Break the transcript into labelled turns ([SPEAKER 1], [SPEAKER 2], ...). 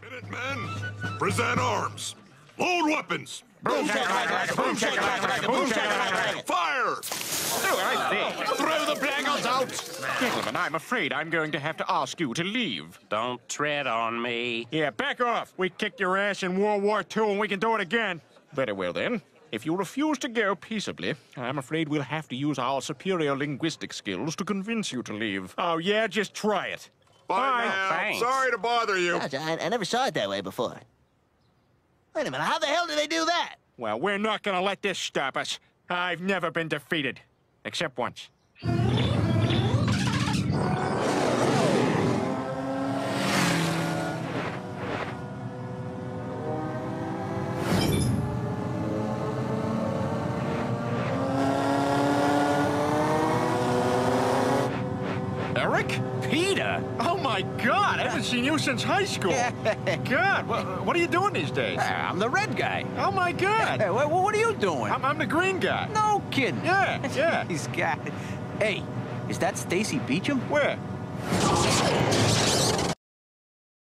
[SPEAKER 1] Minutemen, present arms. Load weapons.
[SPEAKER 2] Boom shakalaka, boom shakalaka, boom shakalaka.
[SPEAKER 1] Fire!
[SPEAKER 2] Oh, I see. Throw the blackguards out. Gentlemen, I'm afraid I'm going to have to ask you to leave.
[SPEAKER 3] Don't tread on me.
[SPEAKER 2] Yeah, back off. We kicked your ass in World War II and we can do it again. Very well then. If you refuse to go peaceably, I'm afraid we'll have to use our superior linguistic skills to convince you to leave. Oh yeah, just try it.
[SPEAKER 1] Bye now.
[SPEAKER 3] Thanks.
[SPEAKER 1] Sorry to bother you.
[SPEAKER 4] Gosh, I never saw it that way before. Wait a minute, how the hell do they do that?
[SPEAKER 2] Well, we're not gonna let this stop us. I've never been defeated. Except once. Eric? Peter? Oh my God, I haven't seen you since high school. God, what are you doing these days?
[SPEAKER 5] I'm the red guy.
[SPEAKER 2] Oh my God.
[SPEAKER 5] Hey, what are you doing?
[SPEAKER 2] I'm the green guy.
[SPEAKER 5] No kidding.
[SPEAKER 2] Yeah.
[SPEAKER 5] He's got... Hey, is that Stacy Beecham?
[SPEAKER 2] Where?